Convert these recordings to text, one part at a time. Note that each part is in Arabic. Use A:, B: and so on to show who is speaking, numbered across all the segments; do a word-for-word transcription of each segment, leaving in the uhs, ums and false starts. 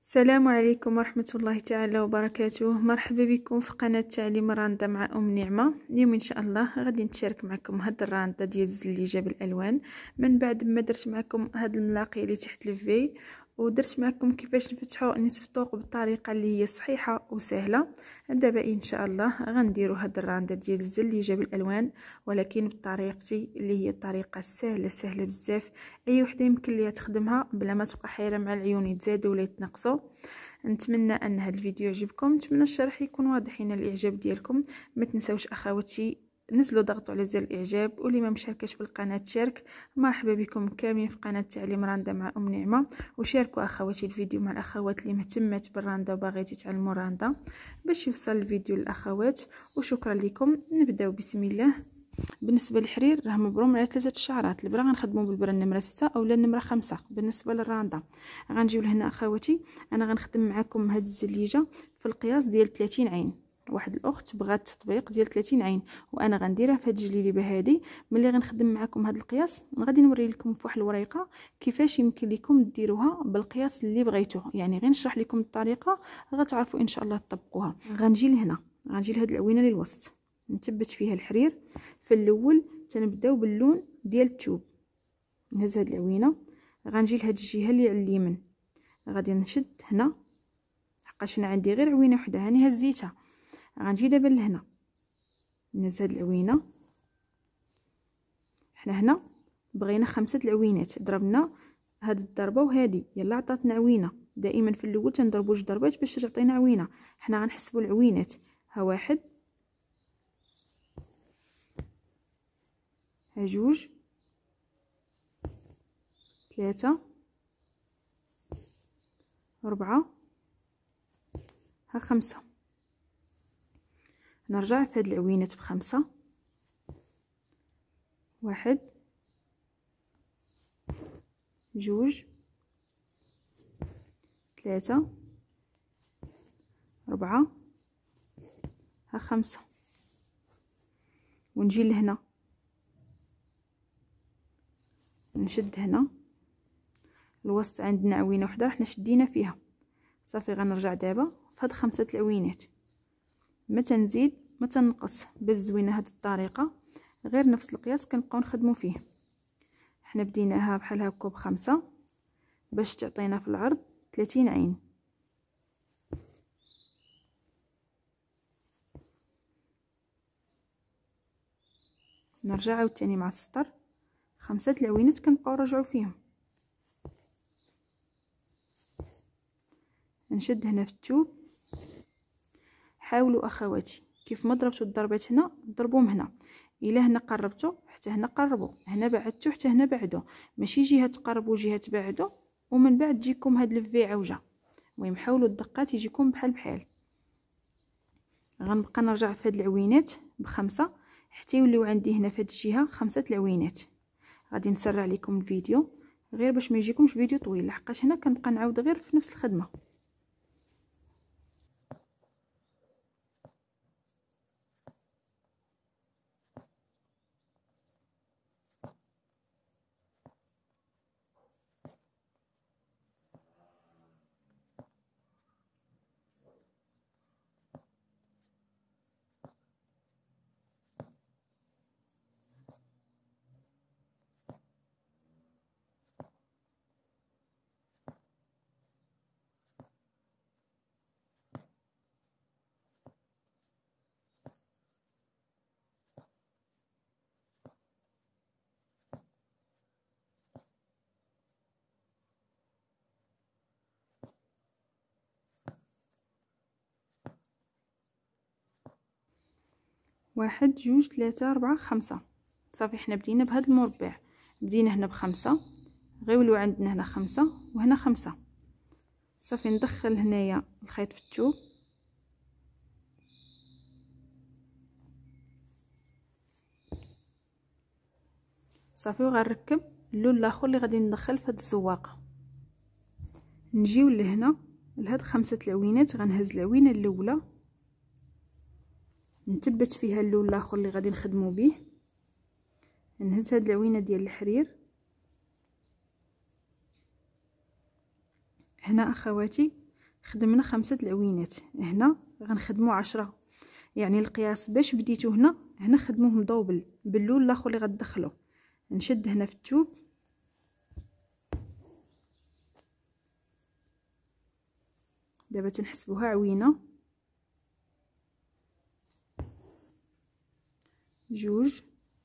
A: السلام عليكم ورحمة الله تعالى وبركاته. مرحبا بكم في قناة تعليم راندا مع أم نعمة. اليوم إن شاء الله غادي نتشارك معكم هاد الراندا ديال الزليجة بالألوان من بعد ما درت معكم هاد الملاقي اللي تحت الفي، ودرت معكم كيفاش نفتحوا نصف الطوق بالطريقة اللي هي صحيحة وسهلة. دابا إن شاء الله غنديروا هاد الراندا ديال الزليجة بالألوان، ولكن بطريقتي اللي هي الطريقة السهلة سهلة بزاف. اي وحده يمكن ليها تخدمها بلا ما تبقى حيره مع العيون يتزادوا ولا يتنقصوا. نتمنى ان هذا الفيديو يعجبكم، نتمنى الشرح يكون واضح هنا الاعجاب ديالكم. ما تنساوش اخواتي نزلوا ضغطوا على زر الاعجاب، واللي ما مشاركش في القناه تشارك. مرحبا بكم كاملين في قناه تعليم راندا مع ام نعمه، وشاركوا اخواتي الفيديو مع الاخوات اللي مهتمات بالراندا وباغيتي تعلموا راندا باش يوصل الفيديو للاخوات. وشكرا لكم. نبداو بسم الله. بالنسبه للحرير راه مبروم على ثلاثه الشعرات. البرا غنخدموا بالبرا النمره ستة اولا النمره خمسة. بالنسبه للراندا غنجيو لهنا اخواتي، انا غنخدم معكم هاد الزليجه في القياس ديال ثلاثين عين. واحد الاخت بغات تطبيق ديال ثلاثين عين وانا غنديرها في هاد الجليبه هادي. ملي غنخدم معكم هاد القياس غادي نوري لكم في واحد الوريقه كيفاش يمكن لكم ديروها بالقياس اللي بغيتوه، يعني غير نشرح لكم الطريقه غتعرفوا ان شاء الله تطبقوها. غنجي لهنا، غنجي لهاد العوينه للوسط نثبت فيها الحرير. في الاول تنبداو باللون ديال الثوب. نهز هاد العوينه غنجي لهاد الجهه اللي على اليمين، غادي نشد هنا حقاش انا عندي غير عوينه وحده هاني هزيتها. غنجي دابا لهنا نهز هاد العوينه. حنا هنا بغينا خمسه العوينات، ضربنا هاد الضربه وهادي يلا عطاتنا عوينه. دائما في الاول تنضربوا جوج ضربات باش تعطينا عوينه. حنا غنحسبوا العوينات، ها واحد، ها جوج، ثلاثة، أربعة، ها خمسة. نرجع في هاد العوينات بخمسة، واحد، جوج، ثلاثة، أربعة، ها خمسة. ونجي لهنا نشد هنا الوسط، عندنا عوينه وحده حنا شدينا فيها صافي. غنرجع دابا في هاد خمسه العوينات، ما تنزيد ما تنقص. بالزوينه هاد الطريقه غير نفس القياس كنبقاو نخدموا فيه. حنا بديناها بحال هكا بخمسة باش تعطينا في العرض ثلاثين عين. نرجع عاوتاني مع السطر خمسه العوينات كنبقاو نرجعوا فيهم. نشد هنا في الثوب. حاولوا اخواتي كيف ما ضربتوا الضربات هنا ضربوهم هنا. الا هنا قربتوا حتى هنا قربوا، هنا بعدتوا حتى هنا بعدوا، ماشي جهه تقربوا جهه تبعدوا ومن بعد تجيكم هاد الفي عوجه. المهم حاولوا الدقات يجيكم بحال بحال. غنبقى نرجع في هاد العوينات بخمسة حتى يوليو عندي هنا في هاد الجهه خمسه العوينات. غادي نسرع لكم الفيديو غير باش ما يجيكمش فيديو طويل، لحقاش هنا كنبقى نعاود غير في نفس الخدمه. واحد، جوج، ثلاثة، أربعة، خمسة. صافي حنا بدينا بهذا المربع، بدينا هنا بخمسة، غيولوا عندنا هنا خمسة وهنا خمسة. صافي ندخل هنايا الخيط في الثوب، صافي وغنركب اللون الاخر اللي غادي ندخل في هاد الزواقه. نجيو لهنا لهاد خمسه العوينات، غنهز العوينه الاولى نثبت فيها اللون الاخر اللي غادي نخدموا به. نهز هاد العوينه ديال الحرير هنا اخواتي، خدمنا خمسة العوينات، هنا غنخدمو عشرة، يعني القياس باش بديتو هنا هنا خدموه مدوبل باللول الاخر اللي غتدخلو. نشد هنا في التوب دابا تنحسبوها عوينه، جوج،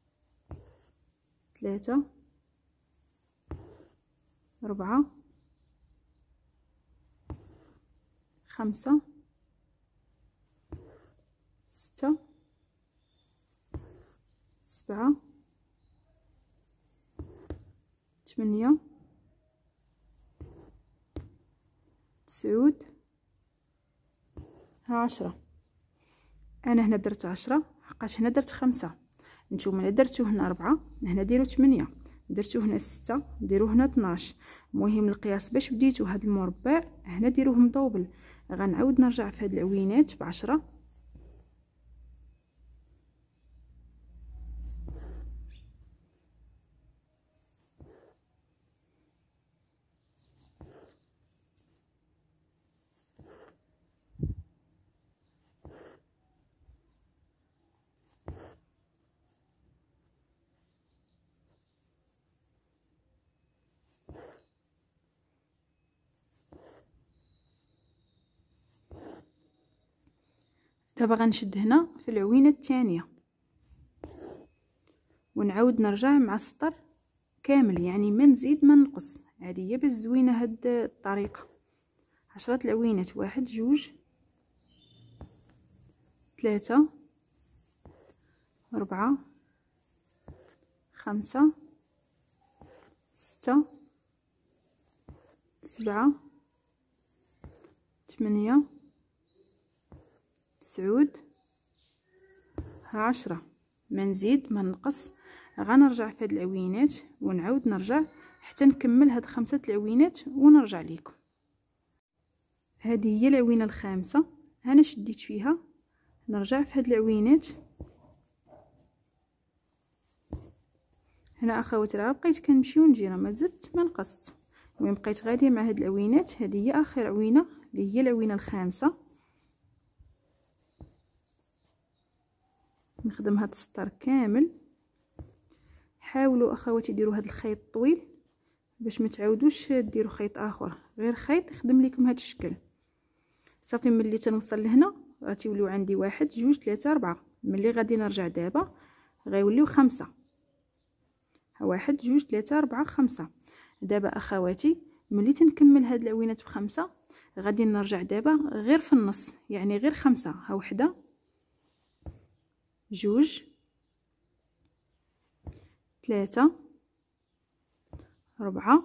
A: ثلاثة، ربعة، خمسة، ستة، سبعة، ثمانية، تسعود، عشرة. انا هنا درت عشرة حقاش هنا درت خمسة، نتوما الا درتو هنا أربعة هنا ديروا ثمانية، درتو هنا ستة ديروا هنا اثناش. المهم القياس باش بديتو هاد المربع هنا ديروه مدوبل. غنعاود نرجع في هاد العوينات بعشرة، دابا غنشد هنا في العوينه الثانيه ونعاود نرجع مع السطر كامل، يعني ما نزيد ما ننقص. هذه هي باش زوينه هاد الطريقه. عشرة العوينات، واحد، جوج، ثلاثة، أربعة، خمسة، ستة، سبعة، ثمانية، تسعود، عشرة. ما نزيد ما نقص. غنرجع في هاد العوينات ونعاود نرجع حتى نكمل هاد خمسة العوينات ونرجع لكم. هذه هي العوينه الخامسه، انا شديت فيها، نرجع في هاد العوينات. هنا اخواتي راه بقيت كنمشي ونجي، راه ما زدت ما نقصت. المهم بقيت غاديه مع هاد العوينات. هذه هي اخر عوينه اللي هي العوينه الخامسه. نخدم هاد السطر كامل. حاولوا اخواتي ديروا هاد الخيط طويل باش ما تعاودوش ديروا خيط اخر، غير خيط يخدم لكم هاد الشكل. صافي ملي تنوصل لهنا غتوليو عندي واحد، جوج، ثلاثة، أربعة. ملي غادي نرجع دابا غيوليو خمسة. واحد، جوج، ثلاثة، أربعة، خمسة. دابا اخواتي ملي تنكمل هاد العوينات بخمسة غادي نرجع دابا غير في النص، يعني غير خمسة. ها وحده، جوج، ثلاثة، أربعة،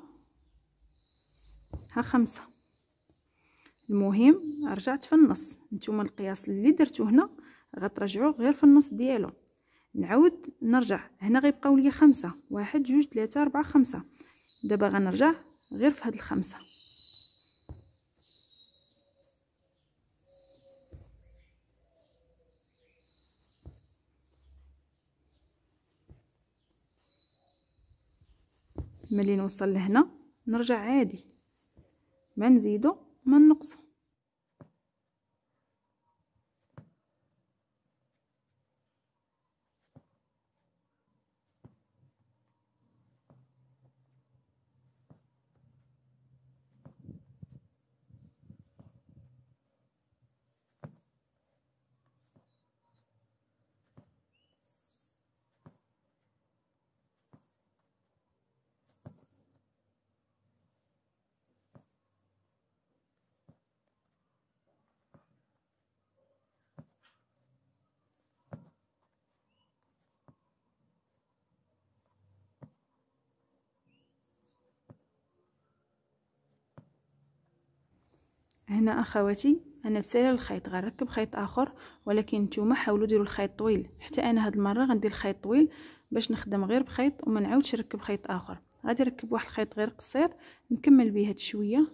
A: ها خمسة. المهم رجعت في النص. نتوما القياس اللي درتو هنا غترجعوه غير في النص ديالو. نعاود نرجع هنا غيبقاو لي خمسة، واحد، جوج، ثلاثة، أربعة، خمسة. دابا غنرجع غير في هاد الخمسة. ملي نوصل لهنا نرجع عادي، ما نزيدو ما نقصو. هنا اخواتي انا تسالى الخيط، غنركب خيط اخر، ولكن نتوما حاولوا ديروا الخيط طويل. حتى انا هاد المره غندير الخيط طويل باش نخدم غير بخيط وما نعاودش نركب خيط اخر. غادي نركب واحد الخيط غير قصير نكمل به هاد شويه.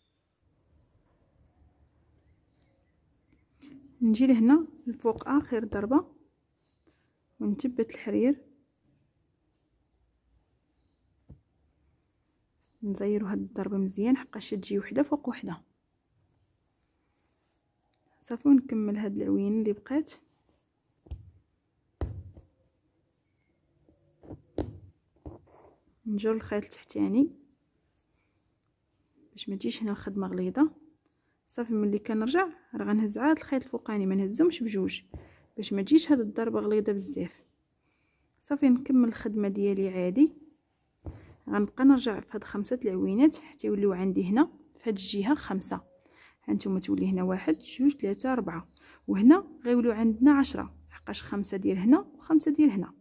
A: نجي لهنا الفوق اخر ضربه ونثبت الحرير، نزيروا هاد الضربه مزيان حقاش تجي وحده فوق وحده. صافي ونكمل هاد العوين اللي بقات. نجر الخيط التحتاني باش ما تجيش هنا الخدمه غليظه. صافي ملي كنرجع راه غنهز عاد الخيط الفوقاني، ما نهزهمش بجوج باش ما تجيش هاد الضربه غليظه بزاف. صافي نكمل الخدمه ديالي عادي. غنبقى نرجع في هاد خمسه العوينات حتى يوليو عندي هنا في هاد الجهه خمسه. هانتوما تولي هنا واحد جوج ثلاثة أربعة، وهنا غيوليو عندنا عشرة حقاش خمسة ديال هنا وخمسة ديال هنا.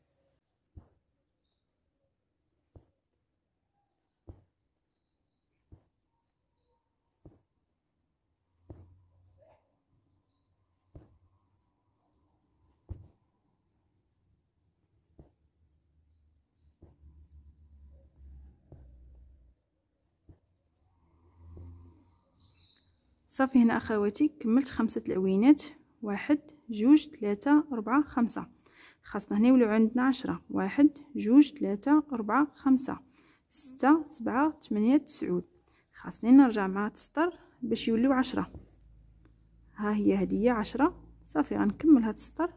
A: صافي هنا اخواتي كملت خمسة العوينات، واحد جوج ثلاثة أربعة خمسة. خاصنا هنا يوليو عندنا عشرة، واحد جوج ثلاثة أربعة خمسة ستة سبعة ثمانية تسعود. خاصني نرجع مع السطر باش يوليو عشرة. ها هي هدية عشرة. صافي غنكمل هاد السطر.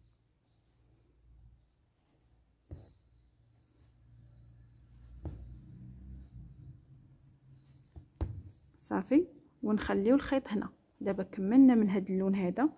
A: صافي ونخليو الخيط هنا. دابا كملنا من هاد اللون هذا.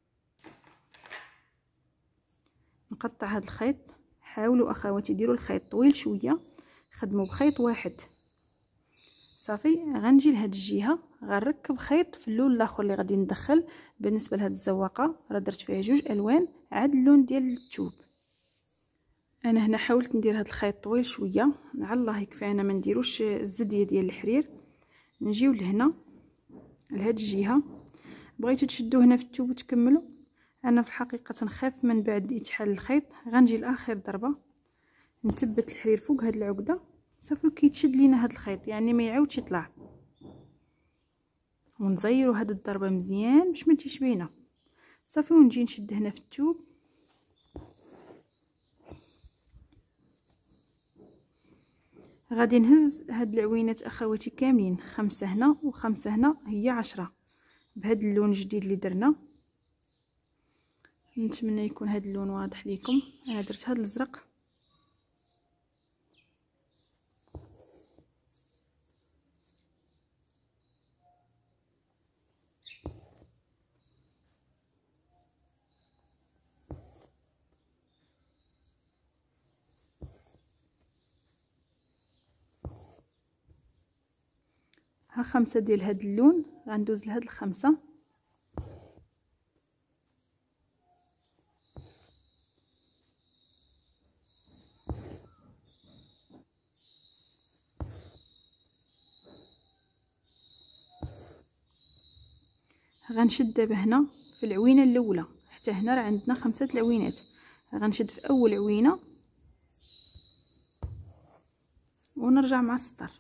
A: نقطع هاد الخيط. حاولوا اخواتي ديروا الخيط طويل شويه، خدموا بخيط واحد. صافي غنجي لهاد الجهه غنركب خيط في اللون الاخر اللي غادي ندخل. بالنسبه لهاد الزواقه راه درت فيها جوج الوان عاد اللون ديال الثوب. انا هنا حاولت ندير هاد الخيط طويل شويه، على الله يكفينا ما نديروش الزديه ديال الحرير. نجيو لهنا لهاد الجهه. بغيتو تشدوا هنا في الثوب وتكملوا. انا في الحقيقه نخاف من بعد يتحل الخيط، غنجي لاخر ضربه نثبت الحرير فوق هاد العقده. صافي كيتشد لينا هاد الخيط يعني ما يعاودش يطلع، ونزيروا هاد الضربه مزيان باش ما تجيش باينه. صافي ونجي نشد هنا في الثوب. غادي نهز هاد العوينات اخواتي كاملين، خمسه هنا وخمسه هنا، هي عشرة بهاد اللون الجديد اللي درنا. نتمنى يكون هاد اللون واضح ليكم. انا درت هاد الازرق. ها خمسة ديال هاد اللون غندوز لهاد الخمسة. غنشد دابا هنا في العوينه الاولى حتى هنا راه عندنا خمسه العوينات. غنشد في اول عوينه ونرجع مع السطر.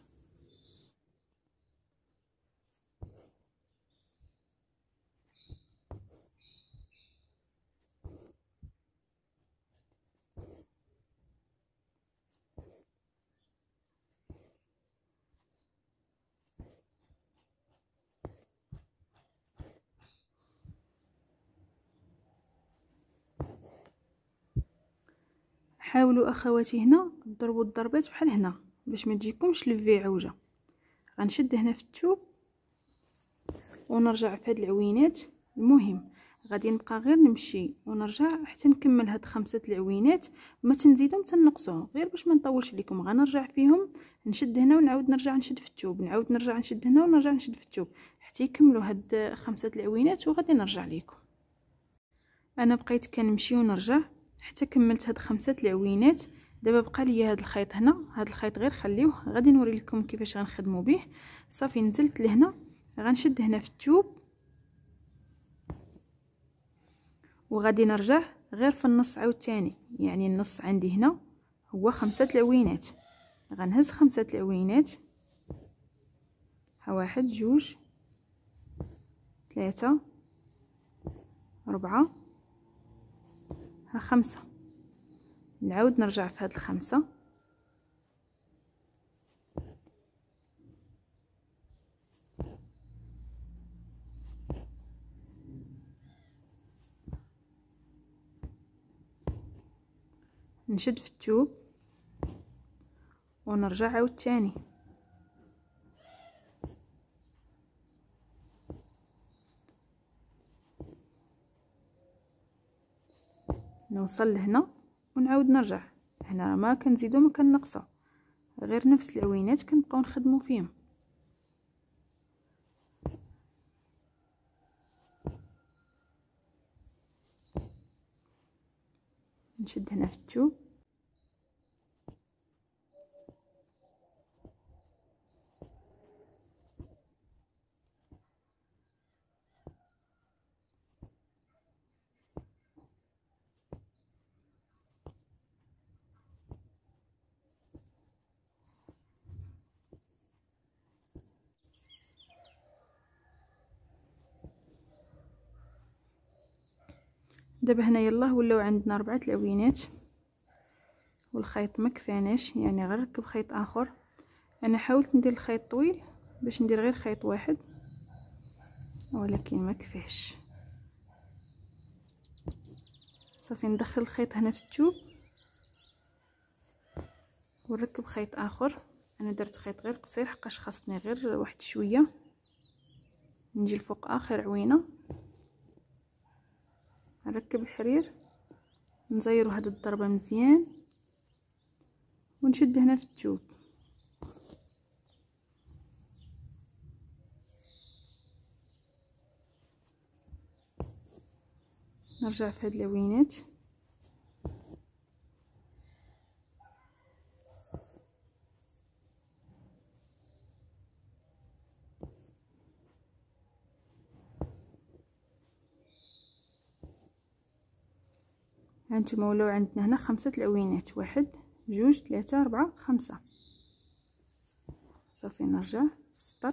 A: حاولوا اخواتي هنا ضربوا الضربات بحال هنا باش ما تجيكمش لفي عوجه. غنشد هنا في الثوب ونرجع في هاد العوينات. المهم غادي نبقى غير نمشي ونرجع حتى نكمل هاد خمسه العوينات، ما تنزيدهم تنقصهم غير باش ما نطولش لكم. غنرجع فيهم نشد هنا ونعاود نرجع نشد في الثوب، نعاود نرجع نشد هنا ونرجع نشد في الثوب حتى يكملوا هاد خمسه العوينات وغادي نرجع لكم. انا بقيت كنمشي ونرجع حتى كملت هاد خمسه العوينات. دابا بقى لي هاد الخيط هنا. هاد الخيط غير خليوه، غادي نوري لكم كيفاش غنخدموا به. صافي نزلت لهنا غنشد هنا في الثوب وغادي نرجع غير في النص عاوتاني، يعني النص عندي هنا هو خمسه العوينات. غنهز خمسه العوينات. ها واحد جوج ثلاثة أربعة، ها خمسة. نعاود نرجع في هاد الخمسة نشد في التوب ونرجع عاوتاني نوصل لهنا ونعاود نرجع. هنا ما كنزيدو ما كنقصو، غير نفس العوينات كنبقاو نخدمو فيهم. نشد هنا في التوب دابا هنا يلاه ولاو عندنا ربعة العوينات والخيط ما كفاناش، يعني غير نركب خيط اخر. انا حاولت ندير الخيط طويل باش ندير غير خيط واحد ولكن ما كفاش. صافي ندخل الخيط هنا في التوب ونركب خيط اخر. انا درت خيط غير قصير حقاش خاصني غير واحد شويه. نجي لفوق اخر عوينه نركب الحرير، نزيرو هاد الضربه مزيان ونشد هنا في التوب. نرجع في هاد العوينات هانتوما ولاو عندنا هنا خمسة العوينات، واحد جوج ثلاثة أربعة خمسة. صافي نرجع في السطر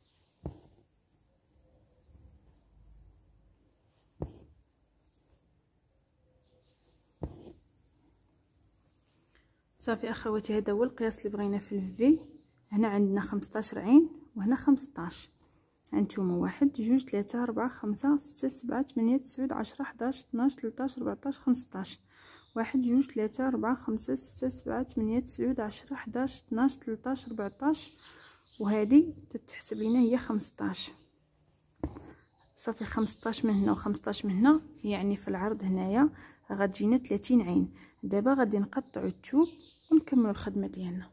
A: صافي اخواتي. هذا هو القياس اللي بغينا في الفي. هنا عندنا خمسطاش عين وهنا خمسطاش. هانتوما واحد جوج ثلاثة أربعة خمسة ستة سبعة ثمانية تسعة عشرة حداش اثناش ثلاثطاش أربعطاش خمسطاش. واحد جوج ثلاثة أربعة خمسة ستة سبعة ثمانية تسعة عشرة حداش اثناش ثلاثطاش أربعطاش، وهذه تتحسب لينا هي خمسطاش. صافي خمسطاش من هنا وخمسطاش من هنا، يعني في العرض هنايا غتجينا ثلاثين عين. دابا غادي نقطعوا التوب ونكملوا الخدمه ديالنا.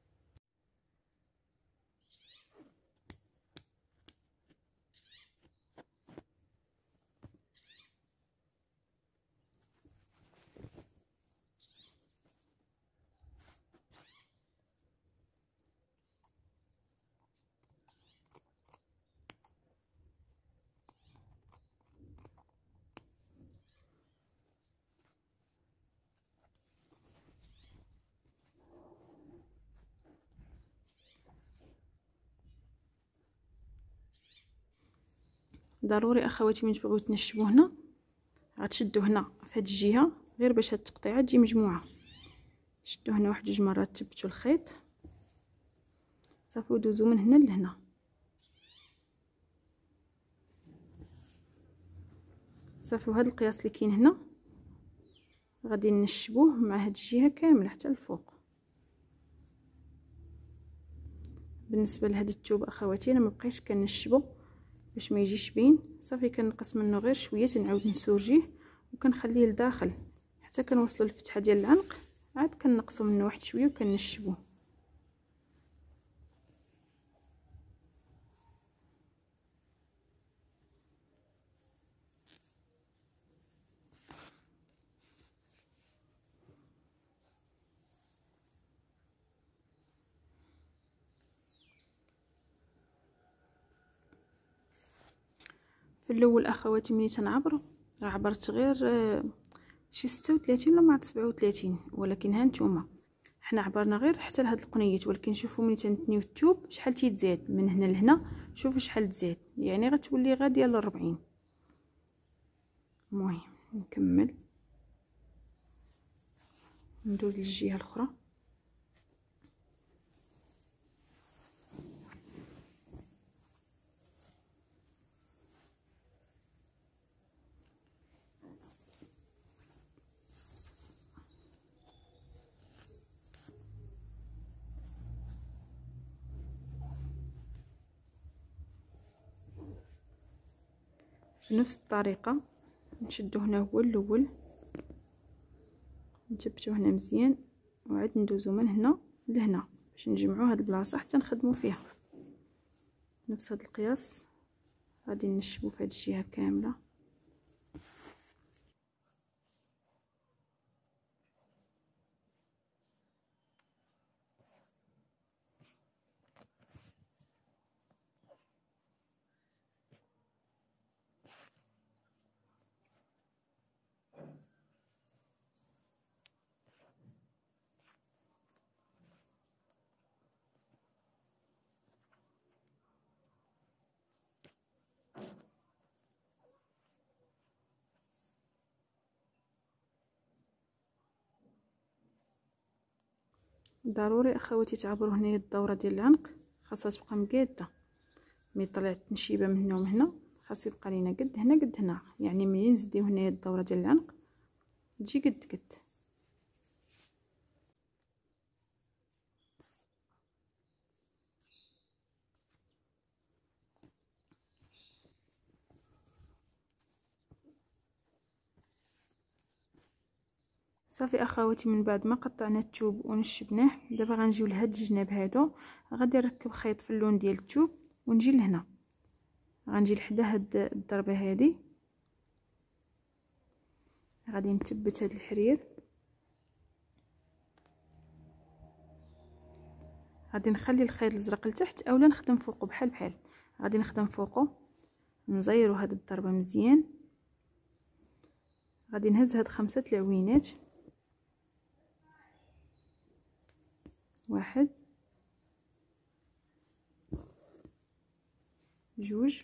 A: ضروري اخواتي من تبغيو تنشبوا هنا غتشدوا هنا في هاد الجهه غير باش هاد التقطيعه تجي مجموعه. شدوا هنا واحد جوج مرات، ثبتوا الخيط صافي ودوزوا من هنا لهنا. صافي وهذا القياس اللي كاين هنا غادي نشبوه مع هاد الجهه كامله حتى الفوق. بالنسبه لهاد الثوب اخواتي انا ما بقيتش كنشبو باش ما يجيش بين، صافي كنقص منه غير شويه تنعاود نسوجيه وكنخليه لداخل حتى كنوصلوا للفتحه ديال العنق، عاد كنقصوا منه واحد شويه وكنشبوه. في الاول اخواتي ملي تنعبر راه عبرت غير شي ستة وثلاثين ولا مع سبعة وثلاثين، ولكن ها نتوما حنا عبرنا غير حتى لهاد القنيات، ولكن شوفوا ملي تنتنيو الثوب شحال تيتزاد من هنا لهنا. شوفوا شحال تزاد، يعني غتولي غاديه ل أربعين. المهم نكمل ندوز للجهه الاخرى. بنفس الطريقه نشدو هنا هو الاول، نثبتو هنا مزيان، وعاد ندوزو من هنا لهنا باش نجمعو هاد البلاصه حتى نخدمو فيها نفس هاد القياس. غادي نشبو في هاد الجهه كامله. ضروري اخواتي تعبروا هنا الدوره ديال العنق، خاصها تبقى مقاده. ملي طلعت النشيبه من هنا ومن هنا خاص يبقى لينا قد هنا قد هنا، يعني ملي نزيديو هنايا الدوره ديال العنق تجي قد قد. صافي اخواتي، من بعد ما قطعنا الثوب ونشبناه دابا غنجيو لهاد الجناب هادو، غادي نركب خيط في اللون ديال الثوب ونجي لهنا، غنجي لحدا هاد الضربه هادي، غادي نثبت هاد الحرير، غادي نخلي الخيط الازرق لتحت اولا نخدم فوقه بحال بحال. غادي نخدم فوقه، نزيرو هاد الضربه مزيان، غادي نهز هاد خمسه العوينات، واحد جوج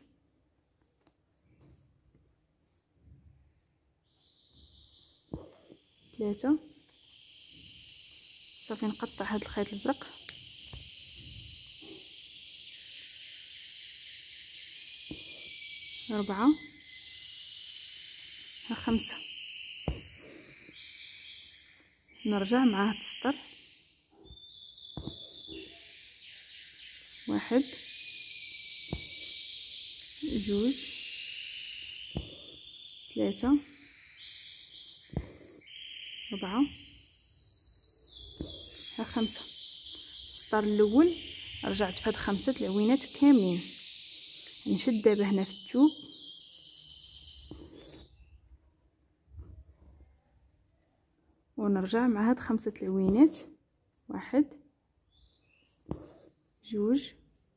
A: ثلاثة. صافي نقطع هاد الخيط الازرق، أربعة، ها خمسة. نرجع مع هاد السطر، واحد جوج ثلاثة أربعة، ها خمسة. السطر الأول رجعت في هاد خمسة العوينات كاملين، نشد دابا هنا في الثوب ونرجع مع هاد خمسة العوينات، واحد جوج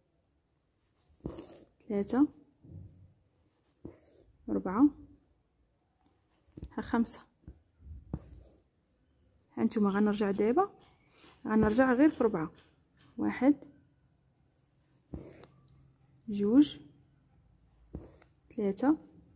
A: ثلاثة أربعة، ها خمسة. هانتوما غنرجع دابا، غنرجع غير في ربعة، واحد جوج ثلاثة،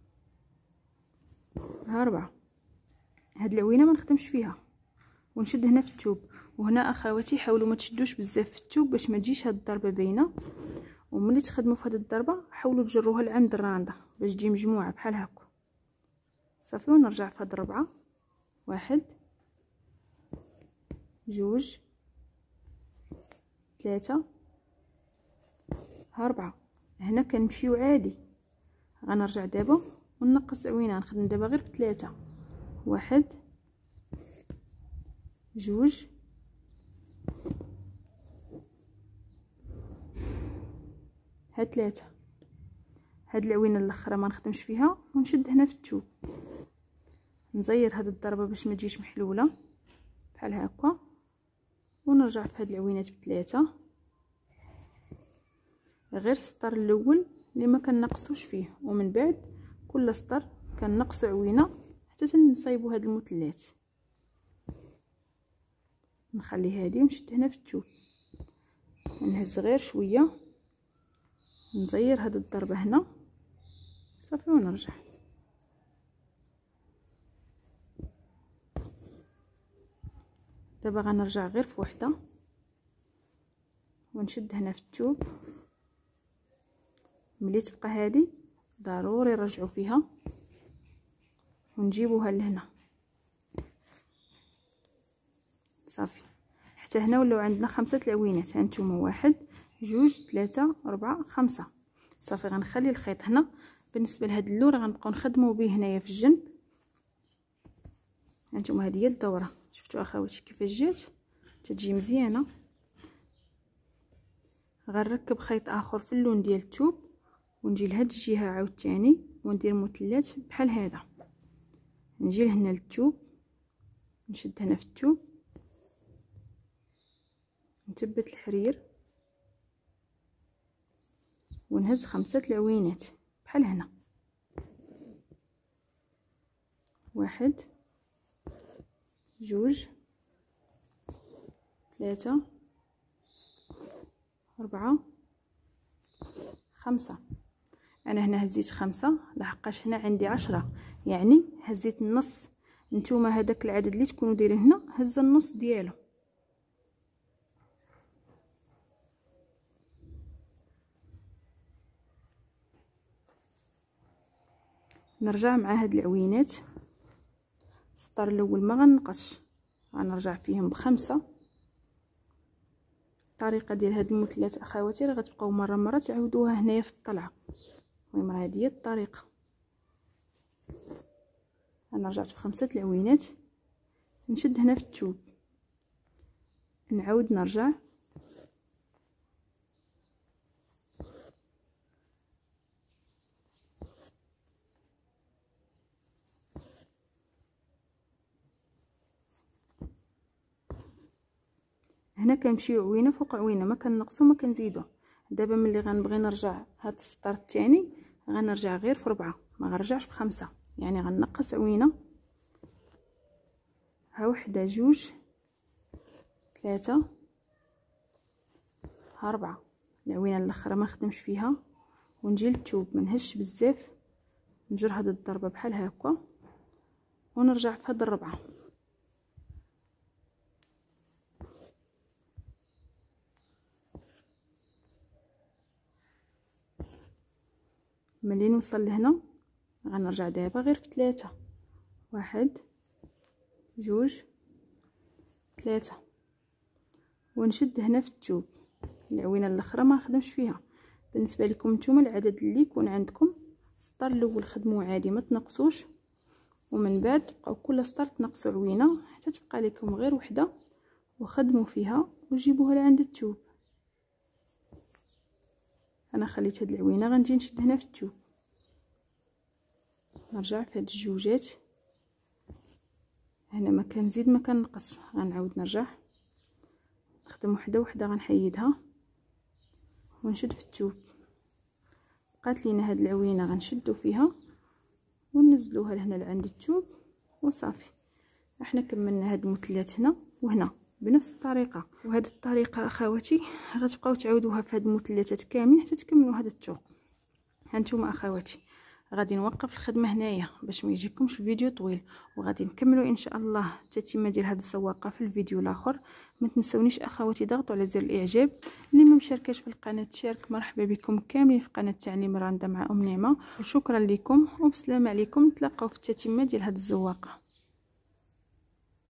A: ها ربعة. هاد العوينه ما نخدمش فيها ونشد هنا في الثوب. وهنا اخواتي حاولوا ما تشدوش بزاف في الثوب باش ما تجيش هاد الضربه باينه، وملي تخدموا في هاد الضربه حاولوا تجروها لعند الرانده باش تجي مجموعه بحال هكا. صافي ونرجع في هاد الربعه، واحد جوج ثلاثة، ها ربعة. هنا كنمشيو عادي، غنرجع دابا وننقص عوينه، نخدم دابا غير في ثلاثة، واحد جوج ها ثلاثة. هاد العوينه الاخرى ما نخدمش فيها ونشد هنا في الثوب، نزير هاد الضربه باش ما تجيش محلوله بحال هكا، ونرجع في هاد العوينات بثلاثه، غير السطر الاول اللي ما كنقصوش فيه، ومن بعد كل سطر كنقص عوينه حتى تنصايبوا هاد المثلثات. نخلي هادي ونشد هنا في الثوب، نهز غير شويه، نزير هاد الضربه هنا، صافي ونرجع. دابا غنرجع غير في وحده ونشد هنا في الثوب. ملي تبقى هادي ضروري نرجعوا فيها ونجيبوها لهنا، صافي حتى هنا ولاو عندنا خمسة العوينات. هانتوما واحد جوج ثلاثة أربعة خمسة. صافي غنخلي الخيط هنا بالنسبه لهاد اللون غنبقاو نخدموا به هنايا في الجنب. هانتوما هذه هي الدوره، شفتوا اخواتي كيفاش جات تتجي مزيانه. غنركب خيط اخر في اللون ديال الثوب ونجي لهاد الجهه عاوتاني وندير مثلث بحال هذا. نجي لهنا للثوب، نشد هنا في الثوب، نثبت الحرير ونهز خمسة العوينات بحال هنا. واحد، جوج، ثلاثة، أربعة، خمسة. أنا هنا هزيت خمسة لحقاش هنا عندي عشرة، يعني هزيت النص. نتوما هذاك العدد اللي تكونوا دايرين هنا هز النص ديالو. نرجع مع هاد العوينات، السطر الاول ما غنقصش، غنرجع فيهم بخمسة. الطريقه ديال هاد المثلث اخواتي راه غتبقاو مره مره تعاودوها هنايا في الطلعه. المهم راه هذه هي الطريقه. انا رجعت بخمسه العوينات، نشد هنا في الثوب، نعاود نرجع هنا. كنمشيو عوينه فوق عوينه، ما كنقصو ما كنزيدو. دابا ملي غنبغي نرجع هاد السطر الثاني غنرجع غير في ربعة، ما غنرجعش في خمسة، يعني غنقص عوينه. ها وحده، جوج، ثلاثة، ها ربعة. العوينه الاخرى ما نخدمش فيها ونجي للثوب، ما نهزش بزاف، نجر هاد الضربه بحال هكا ونرجع في هاد الربعه. ملي نوصل لهنا غنرجع دابا غير في ثلاثة. واحد، جوج، ثلاثة، ونشد هنا في الثوب. العوينه الاخرى ما نخدمش فيها. بالنسبه لكم نتوما العدد اللي يكون عندكم، السطر الاول خدموه عادي ما تنقصوش، ومن بعد بقاو كل سطر تنقصوا عوينه حتى تبقى لكم غير وحده وخدموا فيها وجيبوها لعند الثوب. انا خليت هاد العوينه غنجي نشد هنا في الثوب، نرجع في هاد الجوجات هنا، ما كنزيد ما كنقص. غنعاود نرجع نخدم وحده وحده، غنحيدها ونشد في الثوب. بقات لينا هاد العوينه غنشدو فيها وننزلوها لهنا لعند الثوب وصافي. احنا كملنا هاد المثلث هنا وهنا بنفس الطريقه. وهذه الطريقه اخواتي غتبقاو تعاودوها في هاد المثلثات كاملين حتى تكملوا هذا الثوب. هانتوما اخواتي غادي نوقف الخدمه هنايا باش ما يجيكمش فيديو طويل، وغادي نكملوا ان شاء الله التتمه ديال هذه الزواقه في الفيديو الاخر. ما تنسونيش اخواتي ضغطوا على زر الاعجاب. اللي ما مشاركاش في القناه تشارك. مرحبا بكم كاملين في قناه تعليم رندا مع ام نعمه، وشكرا لكم وبسلام عليكم. نتلاقاو في التتمه ديال هذه الزواقه.